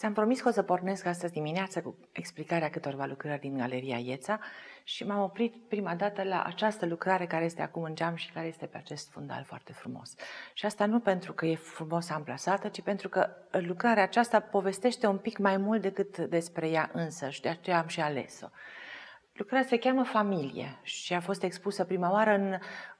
Ți-am promis că o să pornesc astăzi dimineață cu explicarea câtorva lucrări din Galeria Ieța și m-am oprit prima dată la această lucrare care este acum în geam și care este pe acest fundal foarte frumos. Și asta nu pentru că e frumos amplasată, ci pentru că lucrarea aceasta povestește un pic mai mult decât despre ea însă și de aceea am și ales-o. Lucrarea se cheamă Familie și a fost expusă prima oară în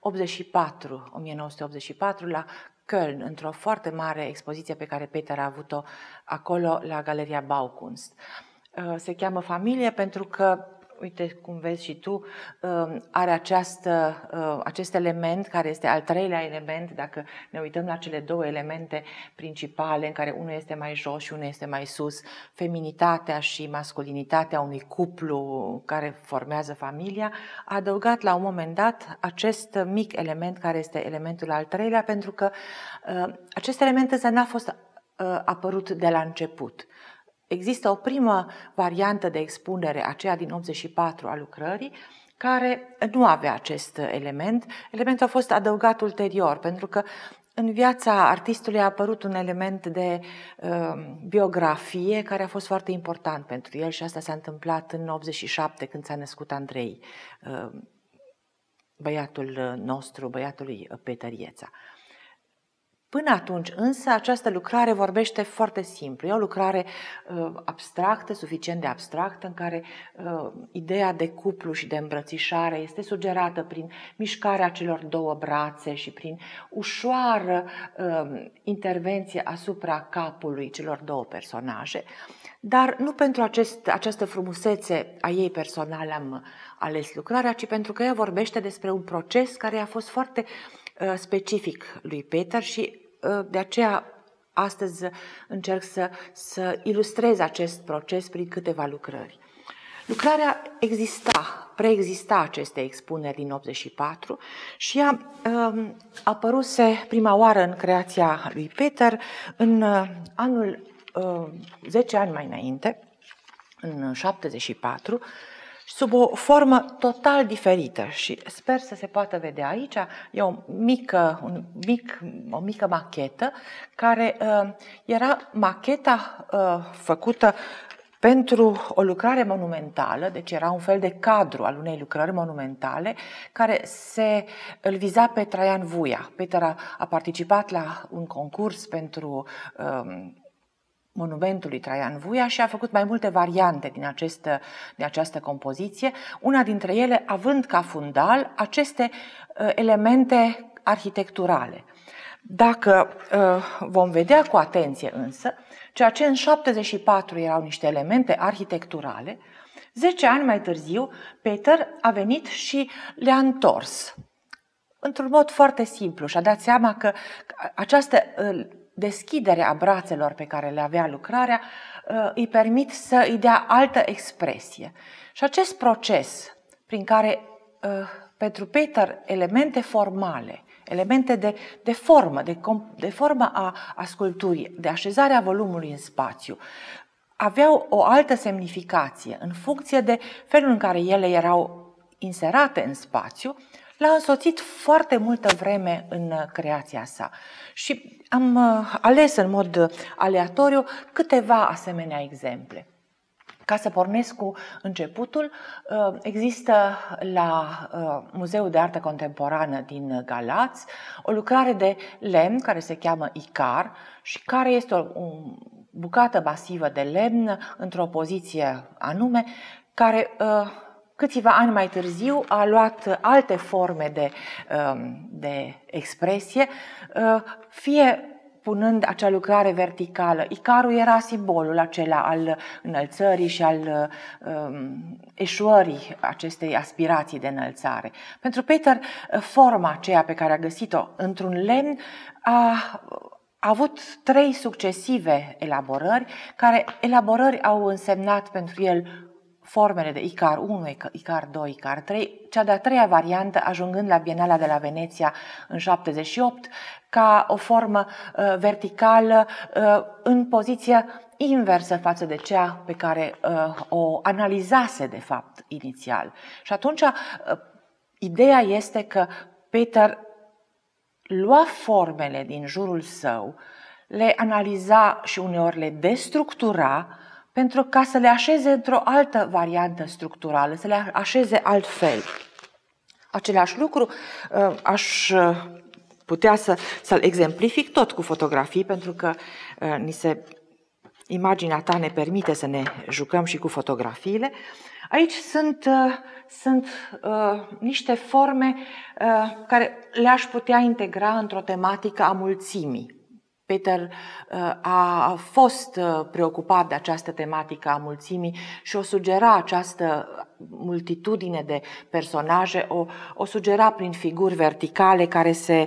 1984 la Köln, într-o foarte mare expoziție pe care Peter a avut-o acolo la Galeria Baukunst. Se cheamă Familie pentru că, uite cum vezi și tu, are acest element care este al treilea element, dacă ne uităm la cele două elemente principale, în care unul este mai jos și unul este mai sus, feminitatea și masculinitatea unui cuplu care formează familia, a adăugat la un moment dat acest mic element care este elementul al treilea, pentru că acest element însă n-a fost apărut de la început. Există o primă variantă de expunere, aceea din 84 a lucrării, care nu avea acest element. Elementul a fost adăugat ulterior, pentru că în viața artistului a apărut un element de biografie care a fost foarte important pentru el și asta s-a întâmplat în 87 când s-a născut Andrei, băiatul nostru, băiatul lui Peter Ieța. Până atunci, însă, această lucrare vorbește foarte simplu. E o lucrare abstractă, suficient de abstractă, în care ideea de cuplu și de îmbrățișare este sugerată prin mișcarea celor două brațe și prin ușoară intervenție asupra capului celor două personaje. Dar nu pentru această frumusețe a ei personală am ales lucrarea, ci pentru că ea vorbește despre un proces care a fost foarte specific lui Peter și de aceea astăzi încerc să ilustrez acest proces prin câteva lucrări. Lucrarea preexista aceste expuneri din 84 și ea apăruse prima oară în creația lui Peter în anul 10 ani mai înainte, în 74, sub o formă total diferită și sper să se poată vedea aici. E o mică machetă care era macheta făcută pentru o lucrare monumentală, deci era un fel de cadru al unei lucrări monumentale care îl viza pe Traian Vuia. Peter a participat la un concurs pentru monumentul lui Traian Vuia și a făcut mai multe variante din această compoziție, una dintre ele având ca fundal aceste elemente arhitecturale. Dacă vom vedea cu atenție însă, ceea ce în 74 erau niște elemente arhitecturale, 10 ani mai târziu Peter a venit și le-a întors într-un mod foarte simplu și a dat seama că această deschidere a brațelor pe care le avea lucrarea îi permit să îi dea altă expresie. Și acest proces prin care pentru Peter elemente formale, elemente de formă a sculpturii, de așezarea volumului în spațiu, aveau o altă semnificație în funcție de felul în care ele erau inserate în spațiu, l-a însoțit foarte multă vreme în creația sa. Și am ales în mod aleatoriu câteva asemenea exemple. Ca să pornesc cu începutul, există la Muzeul de Artă Contemporană din Galați o lucrare de lemn care se cheamă Icar și care este o bucată masivă de lemn într-o poziție anume, care câțiva ani mai târziu a luat alte forme de expresie, fie punând acea lucrare verticală. Icarul era simbolul acela al înălțării și al eșuării acestei aspirații de înălțare. Pentru Peter, forma aceea pe care a găsit-o într-un lemn a avut 3 succesive elaborări, care elaborări au însemnat pentru el formele de Icar 1, Icar 2, Icar 3, cea de-a treia variantă ajungând la Bienala de la Veneția în 78 ca o formă verticală în poziție inversă față de cea pe care o analizase de fapt inițial. Și atunci ideea este că Peter lua formele din jurul său, le analiza și uneori le destructura pentru ca să le așeze într-o altă variantă structurală, să le așeze altfel. Același lucru aș putea să-l exemplific tot cu fotografii, pentru că imaginea ta ne permite să ne jucăm și cu fotografiile. Aici sunt niște forme care le-aș putea integra într-o tematică a mulțimii. Peter a fost preocupat de această tematică a mulțimii și o sugera această multitudine de personaje, o sugera prin figuri verticale care se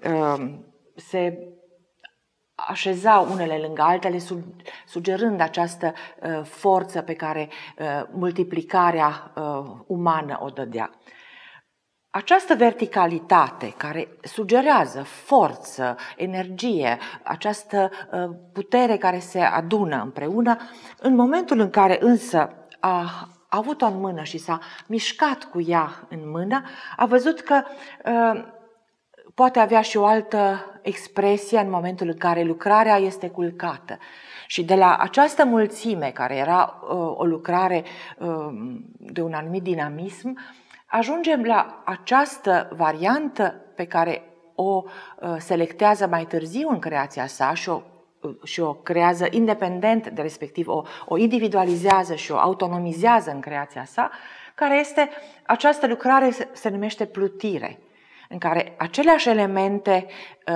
așezau unele lângă altele, sugerând această forță pe care multiplicarea umană o dădea. Această verticalitate care sugerează forță, energie, această putere care se adună împreună, în momentul în care însă a avut-o în mână și s-a mișcat cu ea în mână, a văzut că poate avea și o altă expresie în momentul în care lucrarea este culcată. Și de la această mulțime, care era o lucrare de un anumit dinamism, ajungem la această variantă pe care o selectează mai târziu în creația sa și o creează independent de respectiv, o individualizează și o autonomizează în creația sa, care este, această lucrare se numește plutire, în care aceleași elemente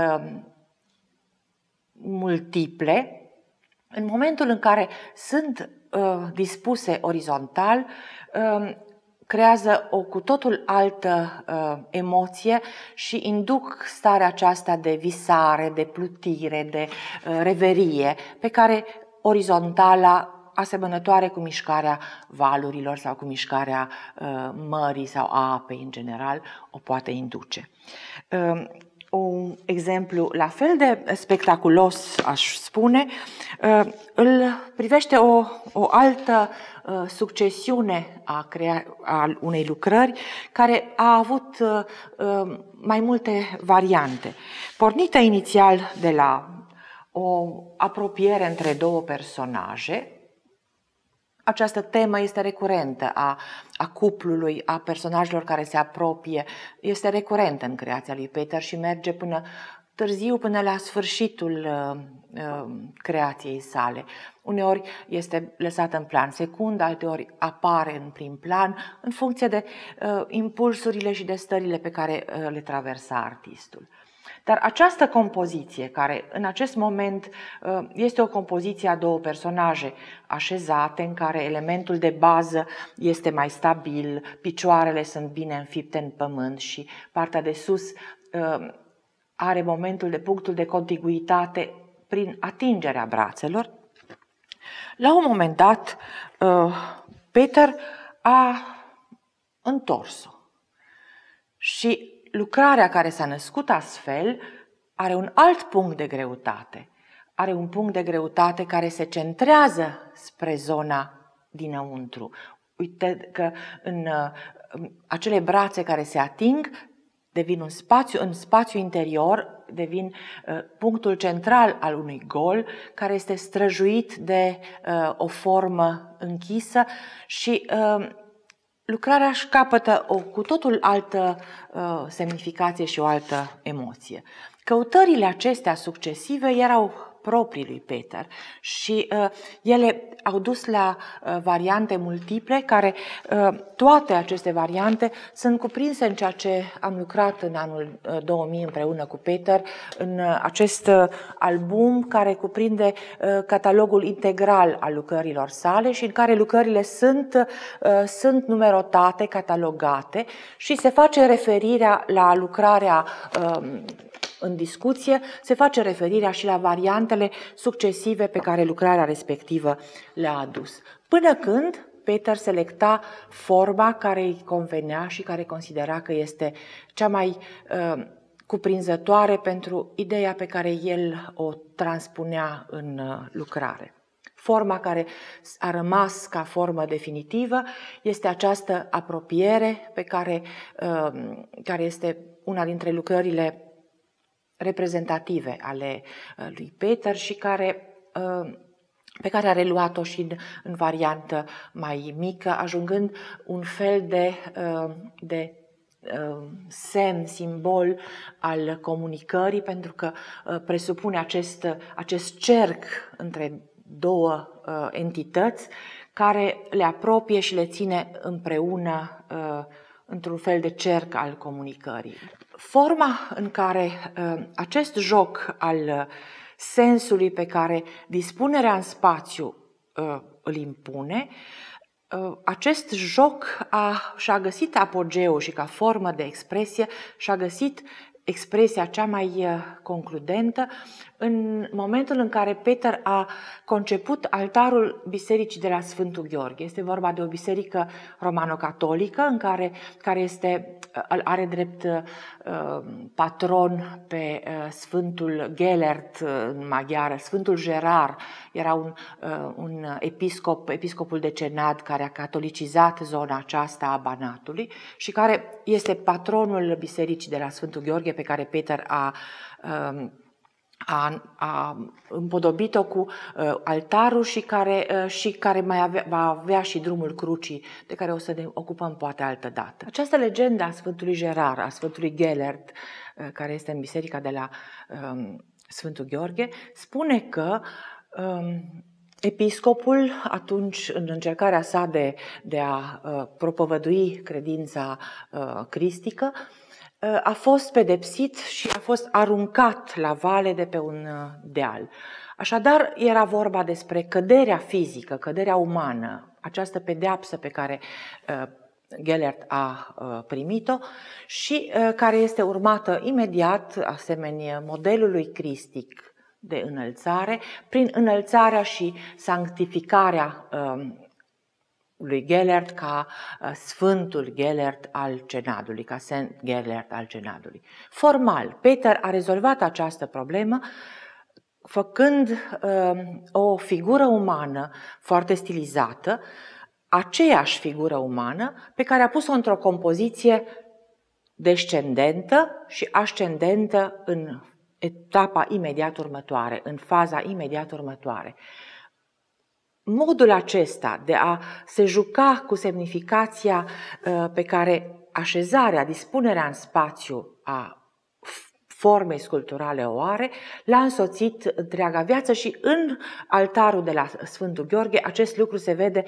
multiple, în momentul în care sunt dispuse orizontal, creează o cu totul altă emoție și induc starea aceasta de visare, de plutire, de reverie, pe care orizontala, asemănătoare cu mișcarea valurilor sau cu mișcarea mării sau a apei în general, o poate induce. Un exemplu la fel de spectaculos, aș spune, îl privește o altă succesiune a unei lucrări care a avut mai multe variante. Pornită inițial de la o apropiere între două personaje, această temă este recurentă a cuplului, a personajelor care se apropie, este recurentă în creația lui Peter și merge până târziu, până la sfârșitul creației sale. Uneori este lăsată în plan secund, alteori apare în prim plan, în funcție de impulsurile și de stările pe care le traversa artistul. Dar această compoziție, care în acest moment este o compoziție a două personaje așezate, în care elementul de bază este mai stabil, picioarele sunt bine înfipte în pământ și partea de sus are momentul de punctul de contiguitate prin atingerea brațelor, la un moment dat Peter a întors-o și lucrarea care s-a născut astfel are un alt punct de greutate. Are un punct de greutate care se centrează spre zona dinăuntru. Uite că în acele brațe care se ating devin în spațiu interior, devin punctul central al unui gol care este străjuit de o formă închisă și lucrarea își capătă o cu totul altă semnificație și o altă emoție. Căutările acestea succesive erau proprii lui Peter și ele au dus la variante multiple, care toate aceste variante sunt cuprinse în ceea ce am lucrat în anul 2000 împreună cu Peter, în acest album care cuprinde catalogul integral al lucrărilor sale și în care lucrările sunt numerotate, catalogate și se face referirea la lucrarea în discuție, se face referirea și la variantele succesive pe care lucrarea respectivă le-a adus. Până când Peter selecta forma care îi convenea și care considera că este cea mai cuprinzătoare pentru ideea pe care el o transpunea în lucrare. Forma care a rămas ca formă definitivă este această apropiere pe care este una dintre lucrările reprezentative ale lui Peter și pe care a reluat-o și în variantă mai mică, ajungând un fel de semn, simbol al comunicării, pentru că presupune acest cerc între două entități care le apropie și le ține împreună într-un fel de cerc al comunicării. Forma în care acest joc al sensului pe care dispunerea în spațiu îl impune, acest joc și-a găsit apogeul și ca formă de expresie și-a găsit expresia cea mai concludentă în momentul în care Peter a conceput altarul bisericii de la Sfântul Gheorghe. Este vorba de o biserică romano-catolică în care are drept patron pe Sfântul Gellert în maghiară. Sfântul Gerard era un episcopul de Cenad care a catolicizat zona aceasta a Banatului și care este patronul bisericii de la Sfântul Gheorghe, pe care Peter a împodobit-o cu altarul și care va avea și drumul crucii, de care o să ne ocupăm poate altă dată. Această legendă a Sfântului Gerard, a Sfântului Gellert, care este în biserica de la Sfântul Gheorghe, spune că episcopul, atunci, în încercarea sa de a propovădui credința cristică, a fost pedepsit și a fost aruncat la vale de pe un deal. Așadar, era vorba despre căderea fizică, căderea umană, această pedeapsă pe care Gellert a primit-o și care este urmată imediat, asemenea modelului cristic de înălțare, prin înălțarea și sanctificarea lui Gellert ca Sfântul Gellert al Cenadului, ca Saint Gellert al Cenadului. Formal, Peter a rezolvat această problemă făcând o figură umană foarte stilizată, aceeași figură umană pe care a pus-o într-o compoziție descendentă și ascendentă în etapa imediat următoare, în faza imediat următoare. Modul acesta de a se juca cu semnificația pe care așezarea, dispunerea în spațiu a formei sculpturale o are, l-a însoțit întreaga viață și în altarul de la Sfântul Gheorghe acest lucru se vede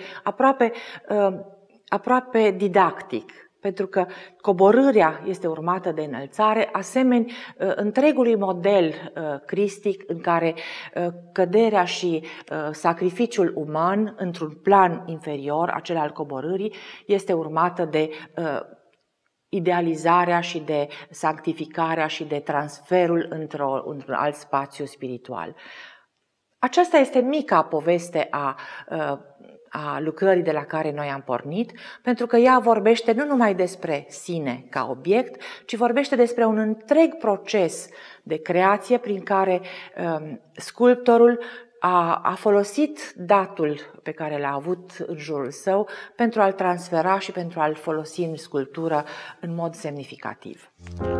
aproape didactic, pentru că coborârea este urmată de înălțare, asemeni întregului model cristic în care căderea și sacrificiul uman într-un plan inferior, acela al coborârii, este urmată de idealizarea și de sanctificarea și de transferul într-un alt spațiu spiritual. Aceasta este mica poveste a lucrării de la care noi am pornit, pentru că ea vorbește nu numai despre sine ca obiect, ci vorbește despre un întreg proces de creație prin care sculptorul a folosit datul pe care l-a avut în jurul său pentru a-l transfera și pentru a-l folosi în sculptură în mod semnificativ.